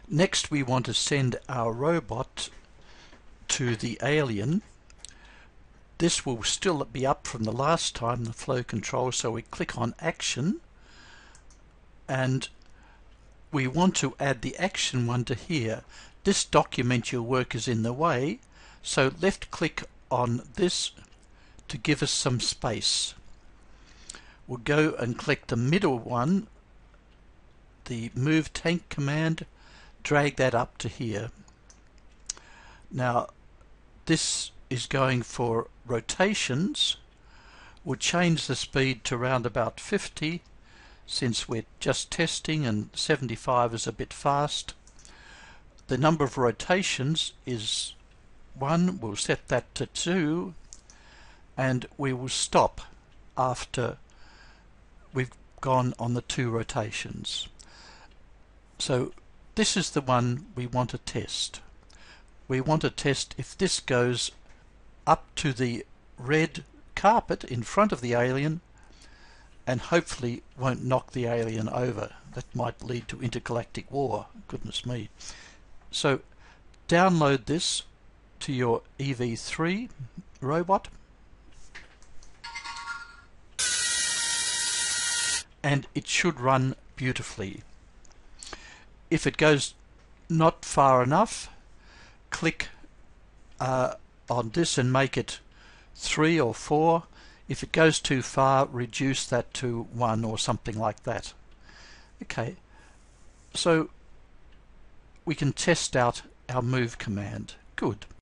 Next we want to send our robot to the alien. This will still be up from the last time, the flow control, so we click on Action, and we want to add the action one to here. This document your work is in the way, so left click on this to give us some space. We'll go and click the middle one, the MoveTank command, drag that up to here. Now this is going for rotations. We'll change the speed to around about 50 since we're just testing, and 75 is a bit fast. The number of rotations is 1. We'll set that to 2, and we will stop after we've gone on the 2 rotations. So this is the one we want to test. We want to test if this goes up to the red carpet in front of the alien and hopefully won't knock the alien over. That might lead to intergalactic war, goodness me. So download this to your EV3 robot, and it should run beautifully. If it goes not far enough, click on this and make it 3 or 4. If it goes too far, reduce that to 1 or something like that. Okay, so we can test out our move command. Good.